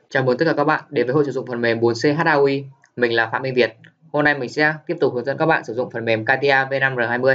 Chào mừng tất cả các bạn đến với hội sử dụng phần mềm 4C HAUI. Mình là Phạm Minh Việt. Hôm nay mình sẽ tiếp tục hướng dẫn các bạn sử dụng phần mềm CATIA V5R20.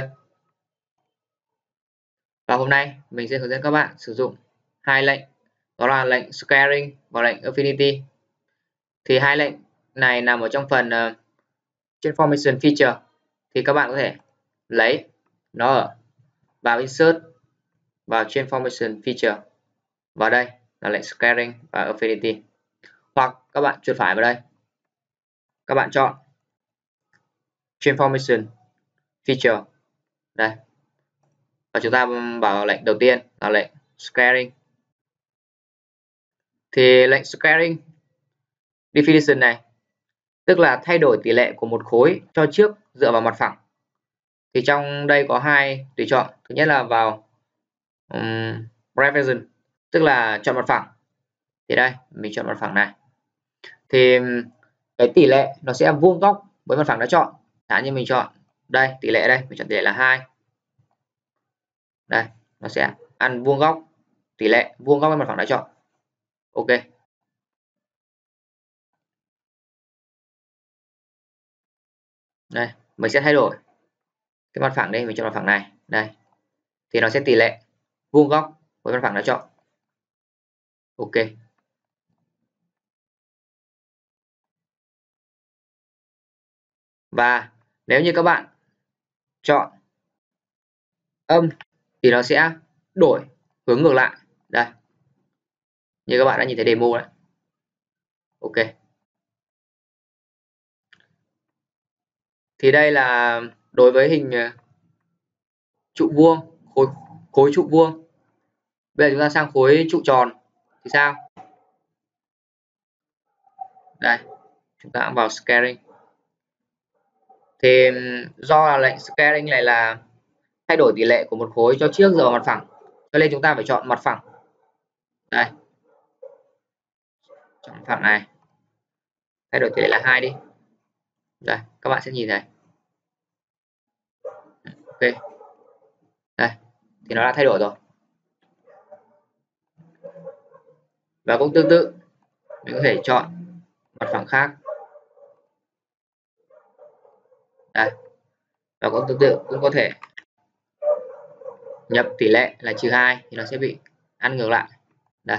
Và hôm nay mình sẽ hướng dẫn các bạn sử dụng hai lệnh, đó là lệnh Squaring và lệnh Affinity. Thì hai lệnh này nằm ở trong phần Transformation Feature. Thì các bạn có thể lấy nó ở vào Insert, vào Transformation Feature. Và đây là lệnh Squaring và Affinity. Hoặc các bạn chuột phải vào đây, các bạn chọn Transformation Feature đây, và chúng ta vào lệnh đầu tiên là lệnh Squaring. Thì lệnh Squaring Definition này tức là thay đổi tỷ lệ của một khối cho trước dựa vào mặt phẳng. Thì trong đây có hai tùy chọn. Thứ nhất là vào Revision, tức là chọn mặt phẳng. Thì đây mình chọn mặt phẳng này, thì cái tỷ lệ nó sẽ vuông góc với mặt phẳng đã chọn. Chẳng như mình chọn đây, tỷ lệ đây, mình chọn tỷ lệ là 2. Đây, nó sẽ ăn vuông góc, tỷ lệ vuông góc với mặt phẳng đã chọn. Ok. Đây, mình sẽ thay đổi cái mặt phẳng đây, mình chọn mặt phẳng này. Đây. Thì nó sẽ tỷ lệ vuông góc với mặt phẳng đã chọn. Ok. Và nếu như các bạn chọn âm thì nó sẽ đổi hướng ngược lại. Đây. Như các bạn đã nhìn thấy demo đấy. Ok. Thì đây là đối với hình trụ vuông, khối trụ vuông. Bây giờ chúng ta sang khối trụ tròn thì sao? Đây, chúng ta vào Squaring. Thì do là lệnh Squaring này là thay đổi tỷ lệ của một khối cho trước dựa vào mặt phẳng, cho nên chúng ta phải chọn mặt phẳng. Đây, chọn mặt phẳng này, thay đổi tỷ lệ là 2 đi. Đây, các bạn sẽ nhìn thấy. Ok. Đây, thì nó đã thay đổi rồi. Và cũng tương tự, mình có thể chọn mặt phẳng khác. Đây. Và cũng tương tự, cũng có thể nhập tỷ lệ là -2 thì nó sẽ bị ăn ngược lại. Đây.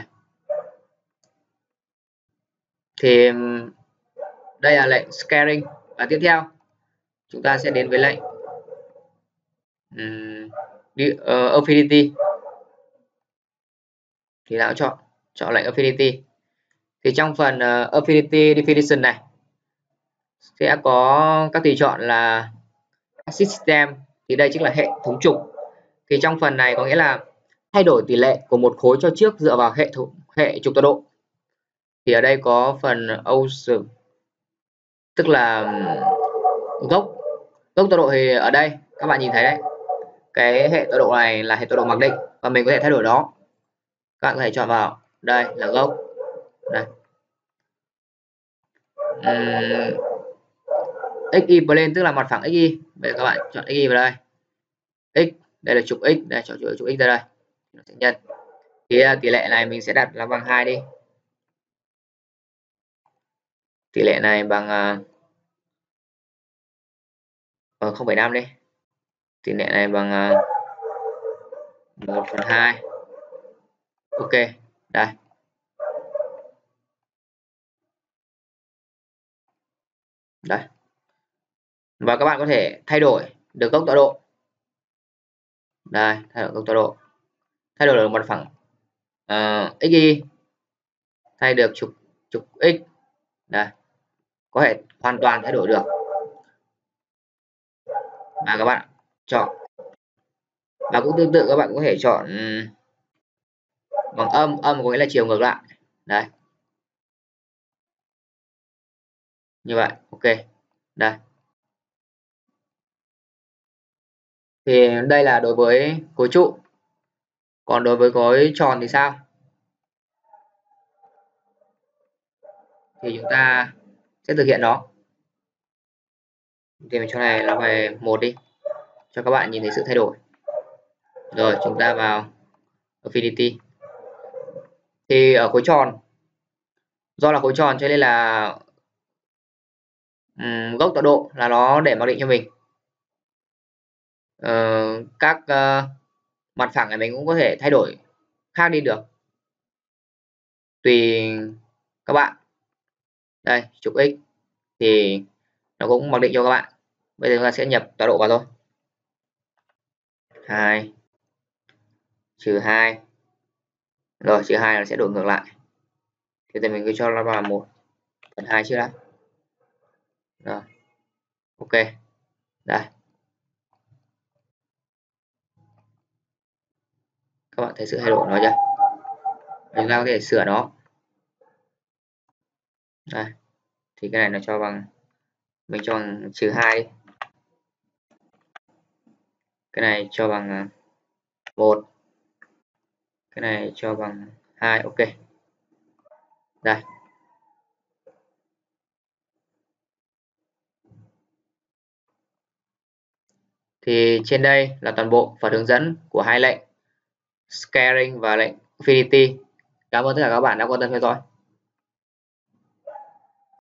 Thì đây là lệnh Squaring. Và tiếp theo chúng ta sẽ đến với lệnh Affinity. Thì đã chọn lệnh Affinity. Thì trong phần Affinity Definition này sẽ có các tùy chọn là System, thì đây chính là hệ thống trục. Thì trong phần này có nghĩa là thay đổi tỷ lệ của một khối cho trước dựa vào hệ trục tọa độ. Thì ở đây có phần Ocean, tức là gốc tọa độ. Thì ở đây các bạn nhìn thấy đấy, cái hệ tọa độ này là hệ tọa độ mặc định và mình có thể thay đổi đó. Các bạn có thể chọn vào đây là gốc. Đây. XY plane tức là mặt phẳng XY. Bây giờ các bạn chọn XY vào đây. X, đây là trục X, đây chọn trục X ra đây. Nó sẽ nhân. Thì tỷ lệ này mình sẽ đặt là bằng 2 đi. Tỷ lệ này bằng 0,5 đi. Tỷ lệ này bằng 1/2. Ok, đây. Đây. Và các bạn có thể thay đổi được góc tọa độ. Đây, thay đổi góc tọa độ. Thay đổi được mặt phẳng XY, thay được trục X. Đây. Có thể hoàn toàn thay đổi được. Và các bạn chọn. Và cũng tương tự các bạn có thể chọn bằng âm có nghĩa là chiều ngược lại. Đây. Như vậy, ok. Đây. Thì đây là đối với khối trụ. Còn đối với khối tròn thì sao? Thì chúng ta sẽ thực hiện nó. Thì mình chỗ này là về 1 đi, cho các bạn nhìn thấy sự thay đổi. Rồi chúng ta vào Affinity. Thì ở khối tròn Do là khối tròn cho nên là gốc tọa độ là nó để mặc định cho mình. Các mặt phẳng này mình cũng có thể thay đổi khác đi được, tùy các bạn. Đây trục x thì nó cũng mặc định cho các bạn. Bây giờ chúng ta sẽ nhập tọa độ vào thôi. 2 trừ 2, rồi trừ 2 nó sẽ đổi ngược lại, thì mình cứ cho nó vào 1/2 trước đã. Rồi ok, đây các bạn thấy sự thay đổi nó chưa? Chúng ta có thể sửa nó. Đây thì cái này nó cho bằng, mình cho bằng -2 đi, cái này cho bằng 1, cái này cho bằng 2. Ok, đây thì trên đây là toàn bộ phần hướng dẫn của hai lệnh scaling và lệnh infinity. Cảm ơn tất cả các bạn đã quan tâm theo dõi.